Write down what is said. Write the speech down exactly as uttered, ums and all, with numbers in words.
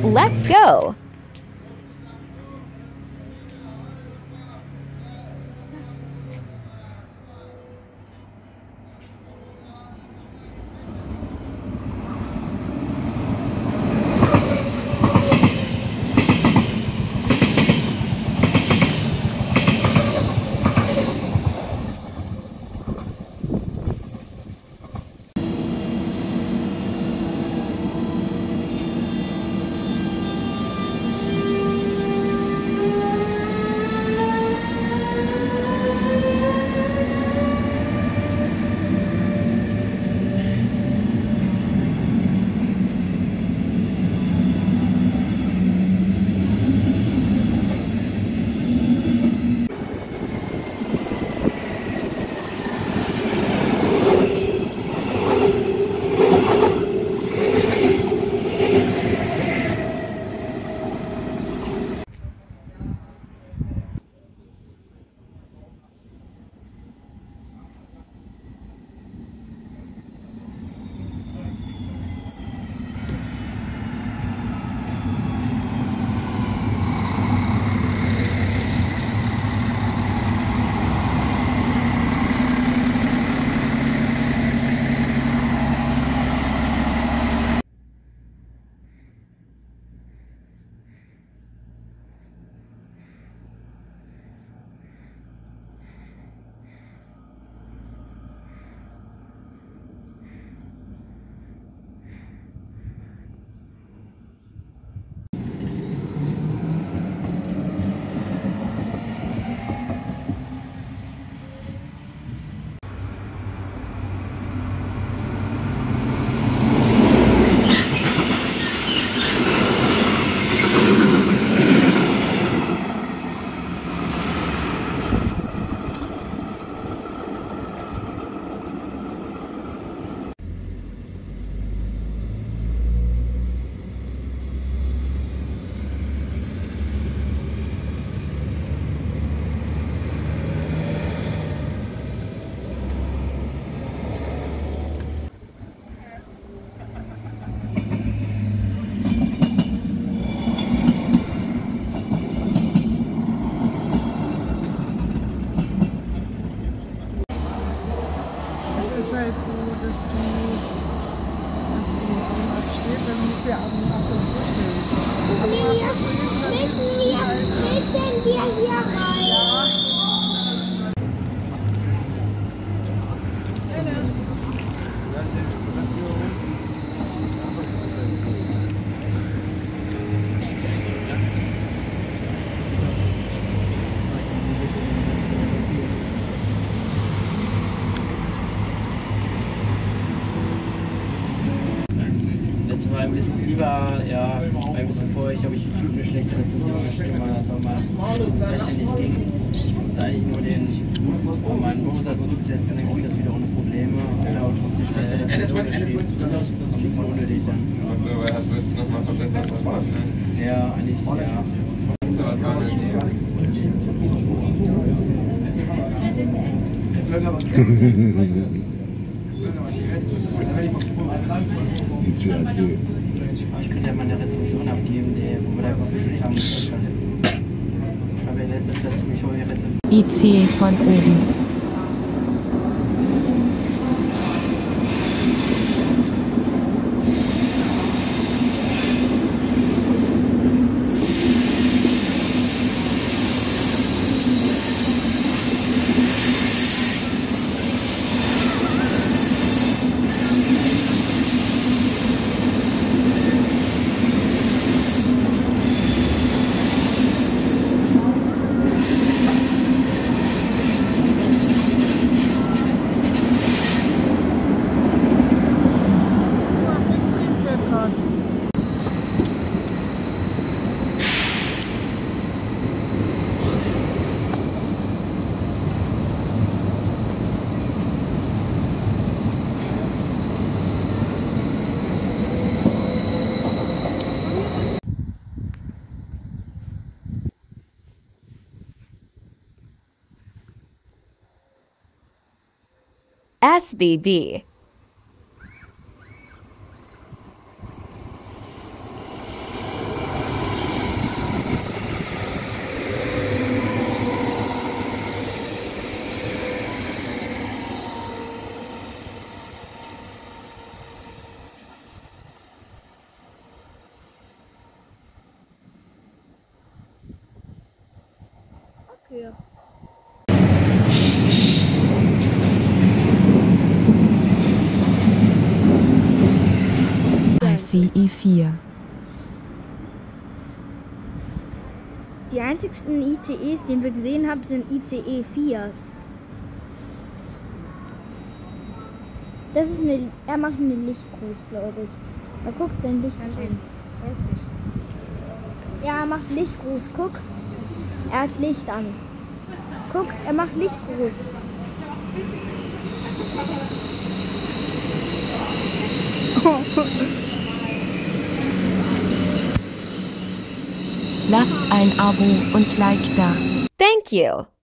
Let's go! Halt so, dass die, dass die Augenart steht, dann muss ja ab und ab das vorstellen. Müssen wir, müssen wir, müssen wir hier rein? Letztes Mal ein bisschen über, ja, ein bisschen vorher, ich habe ich YouTube eine schlechte Rezension geschrieben, weil das auch mal lächerlich ging. Ich musste eigentlich nur den, meinen Browser zurücksetzen, dann ging das wieder ohne Probleme. Ja, aber trotzdem schlechte Rezension geschrieben. Das ist ein bisschen unnötig dann. Aber hast du jetzt nochmal verbessert, was war das? Ja, eigentlich, ja. Initiation. Ich könnte ja mal eine Rezension abgeben, wo wir da überfüllt haben. Ich habe ja letztens dazu mich vorher Rezension. I C von oben. S B B. für. I C E vier. Die einzigsten I C Es, die wir gesehen haben, sind I C E vier. Das ist eine, er macht eine Lichtgruß, glaube ich. Er guckt sein Licht an. Ja, er macht Lichtgruß, guck. Er hat Licht an. Guck, er macht Lichtgruß. Lasst ein Abo und Like da. Thank you.